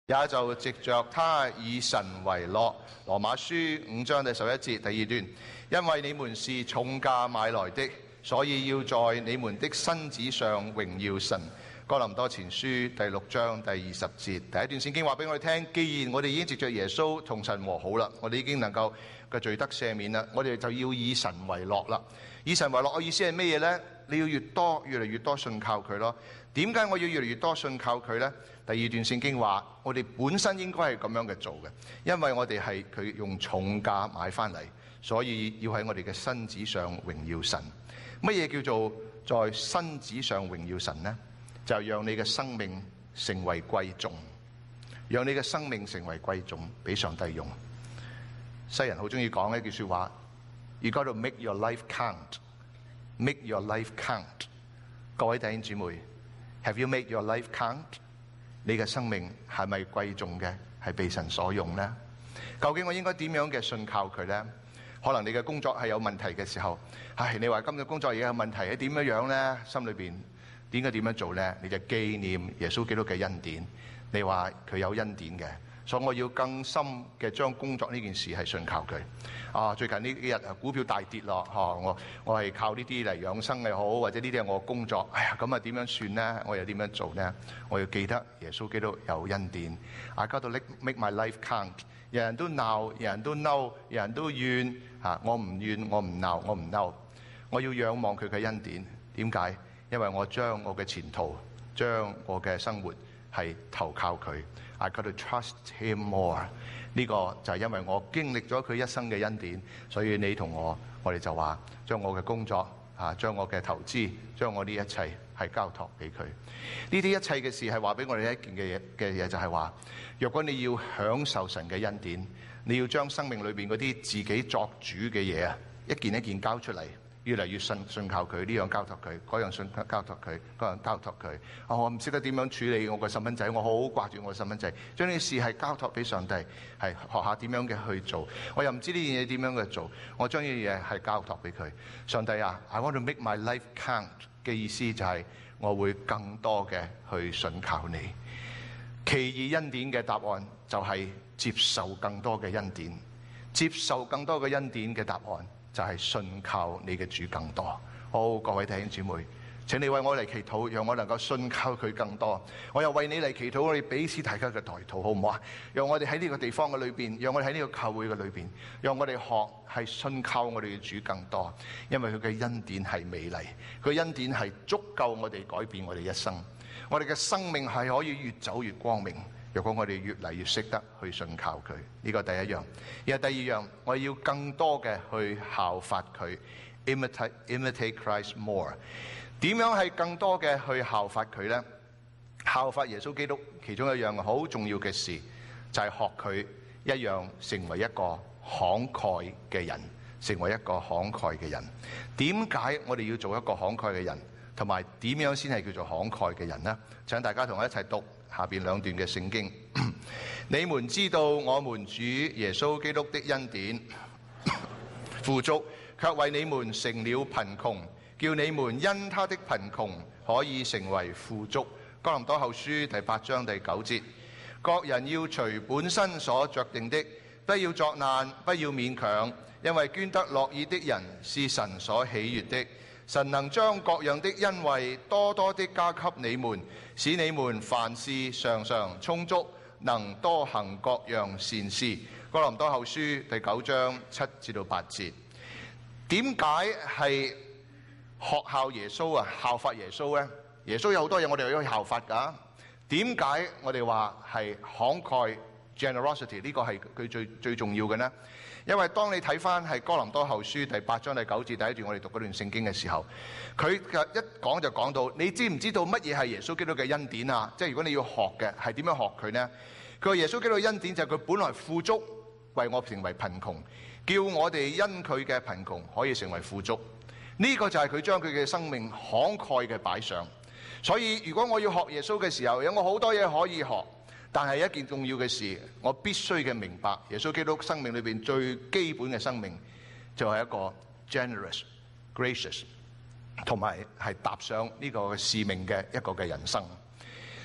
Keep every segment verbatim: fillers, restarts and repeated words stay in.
也就藉着他以神為樂。羅馬書五章第十一節第二段，因為你們是重價買來的，所以要在你們的身子上榮耀神。哥林多前書第六章第二十節，第一段聖經話俾我哋聽，既然我哋已經藉着耶穌同神和好啦，我哋已經能夠嘅罪得赦免啦，我哋就要以神為樂啦。以神為樂嘅意思係咩嘢呢？你要越多越嚟越多信靠佢咯。點解我要越嚟越多信靠佢呢？第二段聖經話，我哋本身應該係咁樣嘅做嘅，因為我哋係佢用重價買翻嚟，所以要喺我哋嘅身子上榮耀神。乜嘢叫做在身子上榮耀神呢？就讓你嘅生命成為貴重，讓你嘅生命成為貴重，俾上帝用。西人好中意講一句說話 ，You got to make your life count，make your life count。各位弟兄姊妹 ，Have you made your life count？ 你嘅生命係咪貴重嘅？係被神所用呢？究竟我應該點樣嘅信靠佢呢？可能你嘅工作係有問題嘅時候，唉，你話今日工作而家有問題，係點樣樣呢？心裏邊。點解點樣做呢？你就紀念耶穌基督嘅恩典。你話佢有恩典嘅，所以我要更深嘅將工作呢件事係信靠佢。啊，最近呢幾日股票大跌咯，嚇、啊、我我係靠呢啲嚟養生又好，或者呢啲係我工作。哎呀，咁啊點樣算呢？我又點樣做呢？我要記得耶穌基督有恩典。I got to make my life count。人人都鬧，人人都嬲，人人都怨嚇，我唔怨，我唔鬧，我唔嬲。我要仰望佢嘅恩典。點解？因為我將我嘅前途、將我嘅生活係投靠佢。I got to trust him more。呢個就係因為我經歷咗佢一生嘅恩典，所以你同我，我哋就話將我嘅工作啊，將我嘅投資，將我呢一切係交託俾佢。呢啲一切嘅事係話俾我哋一件嘅嘢嘅嘢，就係話，若果你要享受神嘅恩典，你要將生命裏邊嗰啲自己作主嘅嘢啊，一件一件交出嚟。越嚟越信信靠佢，呢樣交託佢，嗰樣信交託佢，嗰樣交託佢。哦，我唔識得點樣處理我個細蚊仔，我好掛住我個細蚊仔，將呢啲事係交託俾上帝，係學下點樣嘅去做。我又唔知呢樣嘢點樣嘅做，我將呢樣嘢係交託俾佢。上帝啊 ，I want to make my life count 嘅意思就係我會更多嘅去信靠你。其二恩典嘅答案就係接受更多嘅恩典，接受更多嘅恩典嘅答案。就係信靠你嘅主更多。好，各位弟兄姊妹，請你為我嚟祈禱，讓我能夠信靠佢更多。我又為你嚟祈禱，我哋彼此大家嘅代禱，好唔好啊？讓我哋喺呢個地方嘅裏邊，讓我哋喺呢個教會嘅裏邊，讓我哋學係信靠我哋嘅主更多，因為佢嘅恩典係美麗，佢恩典係足夠我哋改變我哋一生，我哋嘅生命係可以越走越光明。若果我哋越嚟越識得去信靠佢，呢個第一樣。然後第二樣，我要更多嘅去效法佢 ，imitate imitate Christ more。點樣係更多嘅去效法佢呢？效法耶穌基督，其中一樣好重要嘅事就係學佢一樣，成為一個慷慨嘅人，成為一個慷慨嘅人。點解我哋要做一個慷慨嘅人？同埋點樣先係叫做慷慨嘅人呢？請大家同我一齊讀下邊兩段嘅聖經。你們知道我們主耶穌基督的恩典富足，卻為你們成了貧窮，叫你們因他的貧窮可以成為富足。哥林多後書第八章第九節，各人要隨本身所酌定的，不要作難，不要勉強，因為捐得樂意的人是神所喜悅的。神能將各樣的恩惠多多的加給你們，使你們凡事常常充足，能多行各樣善事。哥林多後書第九章七至到八節。點解係學效耶穌啊？效法耶穌呢？耶穌有好多嘢我哋要效法噶。點解我哋話係慷慨 generosity 呢個係佢最最重要嘅呢？因為當你睇翻係哥林多後書第八章第九節第一段，我哋讀嗰段聖經嘅時候，佢一講就講到，你知唔知道乜嘢係耶穌基督嘅恩典啊？即係如果你要學嘅係點樣學佢呢？佢話耶穌基督嘅恩典就係佢本來富足，為我成為貧窮，叫我哋因佢嘅貧窮可以成為富足。呢個就係佢將佢嘅生命慷慨嘅擺上。所以如果我要學耶穌嘅時候，有我好多嘢可以學。但係一件重要嘅事，我必須嘅明白，耶穌基督生命裏邊最基本嘅生命就係一個 generous、gracious， 同埋係踏上呢個使命嘅一個嘅人生。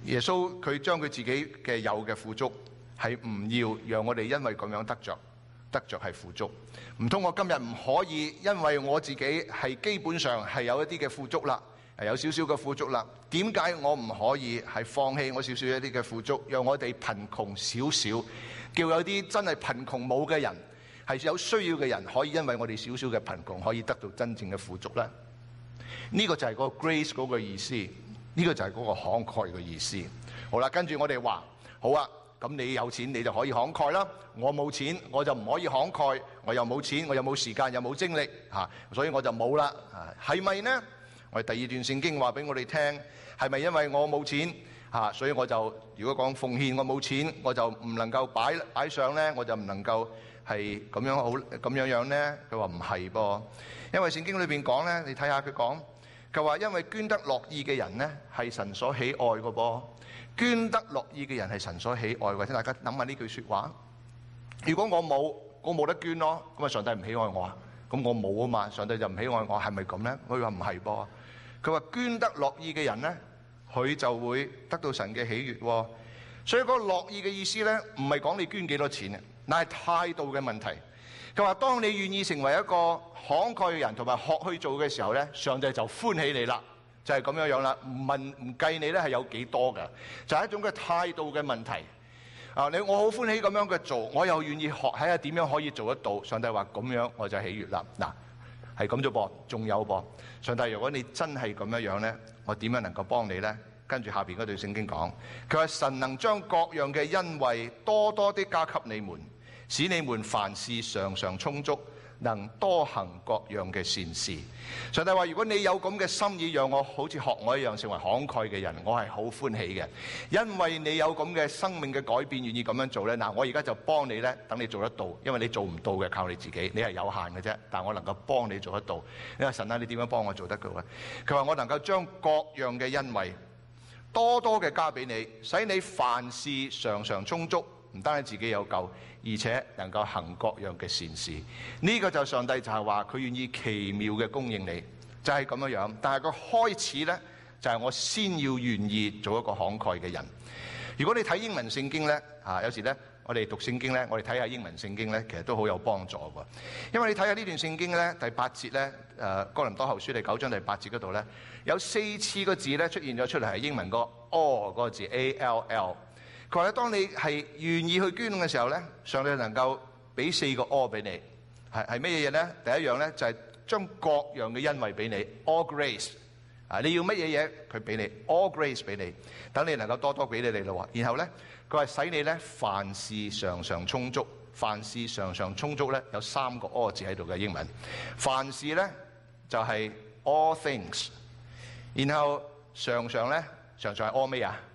耶穌佢將佢自己嘅有嘅富足係唔要讓我哋因為咁樣得着，得着係富足。唔通我今日唔可以因為我自己係基本上係有一啲嘅富足啦，係有少少嘅富足啦，點解我唔可以係放棄我少少一啲嘅富足，讓我哋貧窮少少，叫有啲真係貧窮冇嘅人，係有需要嘅人，可以因為我哋少少嘅貧窮可以得到真正嘅富足呢？呢個就係嗰個 grace 嗰個意思，呢個就係嗰個慷慨嘅意思。好啦，跟住我哋話好啊，咁你有錢你就可以慷慨啦，我冇錢我就唔可以慷慨，我又冇錢，我又冇時間，又冇精力嚇，所以我就冇啦。係咪呢？我哋第二段聖經話俾我哋聽，係咪因為我冇錢嚇，所以我就如果講奉獻我冇錢，我就唔能夠擺擺上呢，我就唔能夠係咁樣好咁樣樣呢？佢話唔係噃，因為聖經裏邊講呢，你睇下佢講。佢話：因為捐得樂意嘅人呢，係神所喜愛嘅噃。捐得樂意嘅人係神所喜愛嘅。請大家諗下呢句説話。如果我冇，我冇得捐咯，咁啊上帝唔喜愛我啊？咁我冇啊嘛，上帝就唔喜愛我，係咪咁呢？佢話唔係噃。佢話捐得樂意嘅人呢，佢就會得到神嘅喜悅。所以嗰個樂意嘅意思呢，唔係講你捐幾多錢啊，乃係態度嘅問題。佢話：當你願意成為一個慷慨嘅人，同埋學去做嘅時候咧，上帝就歡喜你啦，就係咁樣樣啦。唔問唔計你咧係有幾多嘅，就係一種嘅態度嘅問題。啊，你我好歡喜咁樣嘅做，我又願意學睇下點樣可以做得到。上帝話咁樣我就喜悅啦。嗱，係咁啫噃，仲有噃。上帝，如果你真係咁樣樣咧，我點樣能夠幫你咧？跟住下邊嗰段聖經講，佢話神能將各樣嘅恩惠多多的加給你們，使你們凡事常常充足，能多行各樣嘅善事。上帝話：如果你有咁嘅心意，讓我好似學我一樣成為慷慨嘅人，我係好歡喜嘅。因為你有咁嘅生命嘅改變，願意咁樣做呢。嗱，我而家就幫你呢，等你做得到。因為你做唔到嘅，靠你自己，你係有限嘅啫。但我能夠幫你做得到。你話神啊，你點樣幫我做得到咧？佢話我能夠將各樣嘅恩惠多多嘅加俾你，使你凡事常常充足。唔單止自己有夠，而且能夠行各樣嘅善事。呢個就上帝就係話佢願意奇妙嘅供應你，就係咁樣樣。但係個開始呢，就係我先要願意做一個慷慨嘅人。如果你睇英文聖經呢，啊有時呢我哋讀聖經呢，我哋睇下英文聖經呢，其實都好有幫助喎。因為你睇下呢段聖經呢，第八節呢，誒哥林多後書第九章第八節嗰度呢，有四次個字呢出現咗出嚟，係英文個 all 嗰個字 A L L。佢話咧，當你係願意去捐嘅時候咧，上帝能夠俾四個 all 俾你，係係咩嘢咧？第一樣咧就係將各樣嘅恩惠俾你 ，all grace 啊！你要乜嘢嘢，佢俾你 all grace 俾你，等你能夠多多俾你哋咯。然後咧，佢話使你咧凡事常常充足，凡事常常充足咧有三個 all 字喺度嘅英文，凡事咧就係 all things， 然後常常咧常常係 all 咩啊？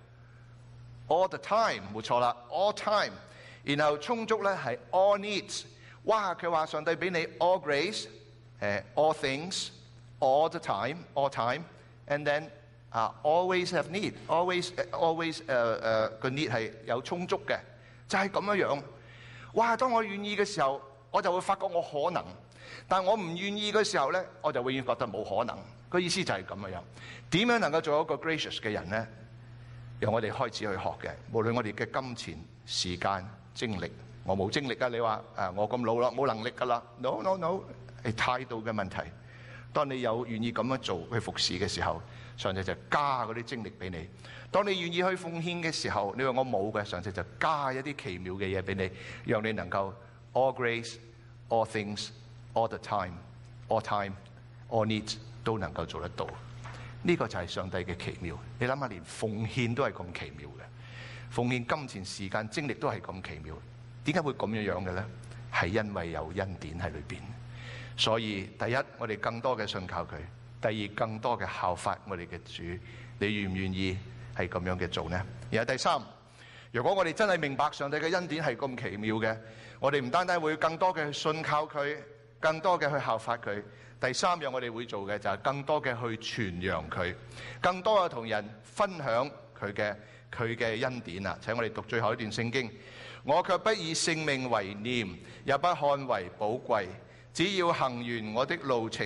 all the time 冇錯啦 ，all time， 然後充足咧係 all needs。哇！佢話上帝俾你 all grace， 誒 all things，all the time，all time，and then 啊 always have need，always always 誒誒個 need 係有充足嘅，就係咁樣樣。哇！當我願意嘅時候，我就會發覺我可能，但我唔願意嘅時候咧，我就永遠覺得冇可能。個意思就係咁樣樣。點樣能夠做一個 gracious 嘅人咧？由我哋開始去學嘅，無論我哋嘅金錢、時間、精力，我冇精力啊！你話誒我咁老啦，冇能力噶啦 ？No no no， 係態度嘅問題。當你有願意咁樣做去服侍嘅時候，上帝就加嗰啲精力俾你。當你願意去奉獻嘅時候，你話我冇嘅，上帝就加一啲奇妙嘅嘢俾你，讓你能夠 all grace、all things、all the time、all time、all needs 都能夠做得到。呢個就係上帝嘅奇妙。你諗下，連奉獻都係咁奇妙嘅，奉獻金錢、時間、精力都係咁奇妙。點解會咁樣樣嘅咧？係因為有恩典喺裏邊。所以第一，我哋更多嘅信靠佢；第二，更多嘅效法我哋嘅主。你願唔願意係咁樣嘅做呢？然後第三，如果我哋真係明白上帝嘅恩典係咁奇妙嘅，我哋唔單單會更多嘅去信靠佢，更多嘅去效法佢。第三樣我哋會做嘅就係更多嘅去傳揚佢，更多嘅同人分享佢嘅佢嘅恩典啊！請我哋讀最後一段聖經。我卻不以性命為念，也不看為寶貴，只要行完我的路程，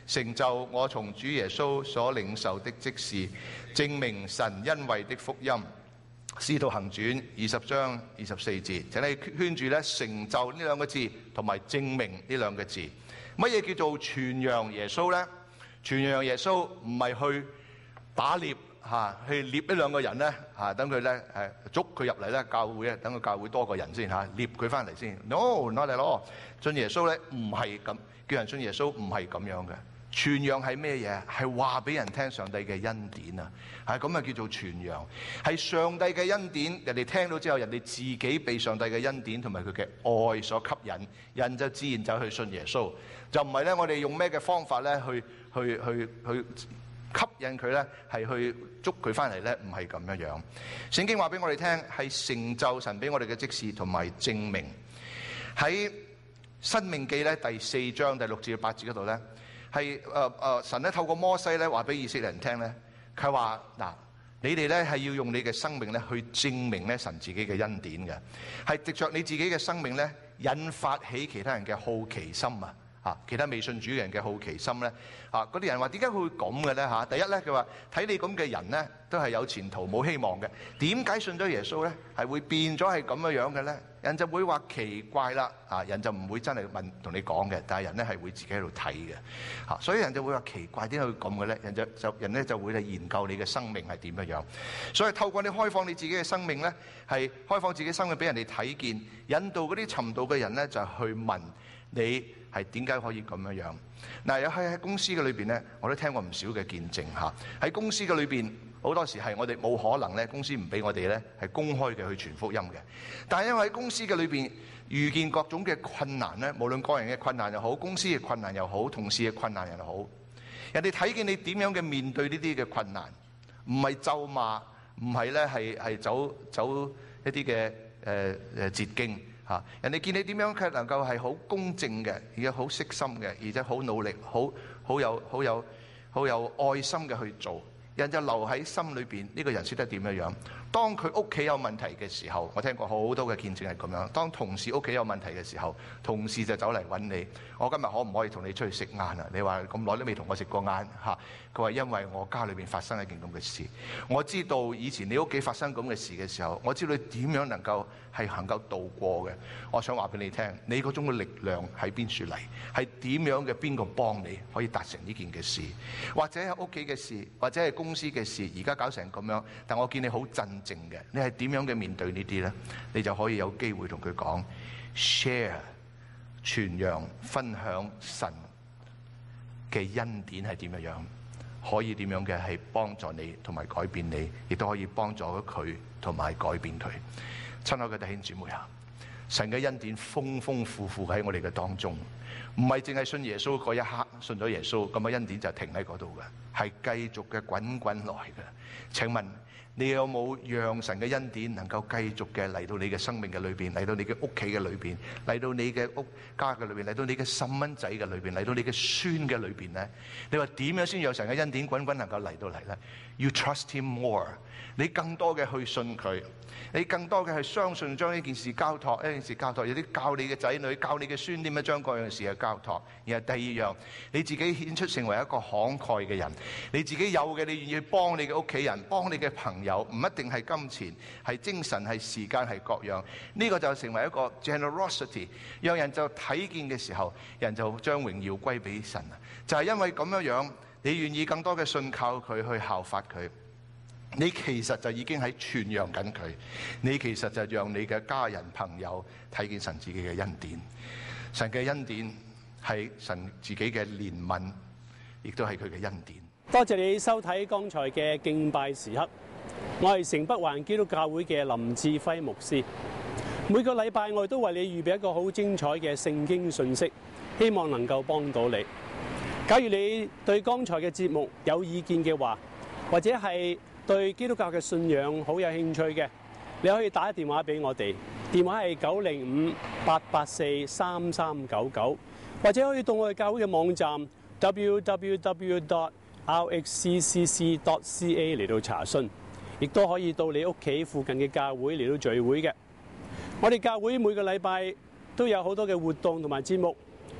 成就我從主耶穌所領受的職事，證明神恩惠的福音。使徒行傳二十章二十四節，請你圈住咧成就呢兩個字同埋證明呢兩個字。乜嘢叫做傳揚耶穌呢？傳揚耶穌唔係去打獵嚇，去獵呢兩個人咧嚇，等佢咧誒捉佢入嚟咧教會咧，等個教會多個人先嚇，獵佢翻嚟先。No，not at all。信耶穌咧唔係咁，叫人信耶穌唔係咁樣嘅。傳揚係咩嘢？係話俾人聽上帝嘅恩典啊！係咁啊，叫做傳揚。係上帝嘅恩典，人哋聽到之後，人哋自己被上帝嘅恩典同埋佢嘅愛所吸引，人就自然走去信耶穌。就唔係咧，我哋用咩嘅方法咧去去去去吸引佢咧，係去捉佢翻嚟咧？唔係咁樣樣。聖經話俾我哋聽，係成就神俾我哋嘅職事同埋證明。喺申命記咧第四章第六至八節嗰度咧。係誒誒神咧透過摩西咧話俾以色列人聽咧，佢話嗱，你哋咧係要用你嘅生命咧去證明咧神自己嘅恩典嘅，係藉着你自己嘅生命咧引發起其他人嘅好奇心啊！啊，其他未信主嘅人嘅好奇心咧啊，嗰啲人話點解會咁嘅咧嚇？第一咧佢話睇你咁嘅人咧都係有前途冇希望嘅，點解信咗耶穌咧係會變咗係咁嘅樣嘅咧？人就會話奇怪啦，啊人就唔會真係問同你講嘅，但係人咧係會自己喺度睇嘅，嚇，所以人就會話奇怪點解會咁嘅咧？人就就人咧就會嚟研究你嘅生命係點樣樣，所以透過你開放你自己嘅生命咧，係開放自己生命俾人哋睇見，引導嗰啲尋道嘅人咧就去問你係點解可以咁樣樣。嗱，又喺喺公司嘅裏邊咧，我都聽過唔少嘅見證嚇，喺公司嘅裏邊。好多時係我哋冇可能咧，公司唔俾我哋咧係公開嘅去傳福音嘅。但係因為喺公司嘅裏邊遇見各種嘅困難咧，無論個人嘅困難又好，公司嘅困難又好，同事嘅困難又好，人哋睇見你點樣嘅面對呢啲嘅困難，唔係咒罵，唔係咧係係走走一啲嘅誒誒捷徑嚇。人哋見你點樣佢能夠係好公正嘅，而且好悉心嘅，而且好努力，好好有好有好有愛心嘅去做。人就留喺心裏邊，呢個人識得點樣樣。當佢屋企有問題嘅時候，我聽過好多嘅見證係咁樣。當同事屋企有問題嘅時候，同事就走嚟揾你。我今日可唔可以同你出去食晏啊？你話咁耐都未同我食過晏嚇。佢話因為我家裏邊發生一件咁嘅事，我知道以前你屋企發生咁嘅事嘅時候，我知道你點樣能夠係能夠度過嘅。我想話俾你聽，你嗰種嘅力量喺邊處嚟？係點樣嘅邊個幫你可以達成呢件嘅事？或者係屋企嘅事，或者係公司嘅事，而家搞成咁樣，但我見你好鎮靜嘅，你係點樣嘅面對呢啲呢？你就可以有機會同佢講 share 傳揚分享神嘅恩典係點樣樣，可以點樣嘅係幫助你同埋改變你，亦都可以幫助佢同埋改變佢。親愛嘅弟兄姊妹啊，神嘅恩典豐豐富富喺我哋嘅當中，唔係淨係信耶穌嗰一刻，信咗耶穌咁嘅恩典就停喺嗰度嘅，係繼續嘅滾滾來嘅。請問你有冇讓神嘅恩典能夠繼續嘅嚟到你嘅生命嘅裏邊，嚟到你嘅屋企嘅裏邊，嚟到你嘅屋家嘅裏邊，嚟到你嘅細蚊仔嘅裏邊，嚟到你嘅孫嘅裏邊呢？你話點樣先讓神嘅恩典滾滾能夠嚟到嚟呢？ You trust him more， 你更多嘅去信佢，你更多嘅去相信，將呢件事交託，呢件事交託，有啲教你嘅仔女，教你嘅孫點樣將各樣事嘅交託。然後第二樣，你自己顯出成為一個慷慨嘅人，你自己有嘅，你願意去幫你嘅屋企人，幫你嘅朋友，唔一定係金錢，係精神，係時間，係各樣。呢個就成為一個 generosity， 讓人就睇見嘅時候，人就將榮耀歸俾神啊！就係因為咁樣樣，你願意更多嘅信靠佢，去效法佢。你其實就已經喺傳揚緊佢，你其實就讓你嘅家人朋友睇見神自己嘅恩典。神嘅恩典係神自己嘅憐憫，亦都係佢嘅恩典。 多謝你收睇剛才嘅敬拜時刻，我係城北環基督教會嘅林志輝牧師。每個禮拜我哋都為你預備一個好精彩嘅聖經信息，希望能夠幫到你。假如你對剛才嘅節目有意見嘅話，或者係對基督教嘅信仰好有興趣嘅，你可以打電話俾我哋，電話係九零五八八四三三九九，或者可以到我哋教會嘅網站 w w w dot r x c c c dot c a 嚟到查詢，亦都可以到你屋企附近嘅教會嚟到聚會嘅。我哋教會每個禮拜都有好多嘅活動同埋節目，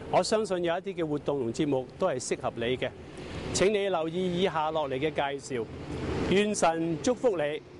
我相信有一啲嘅活動同節目都係適合你嘅。請你留意以下落嚟嘅介紹。願神祝福你。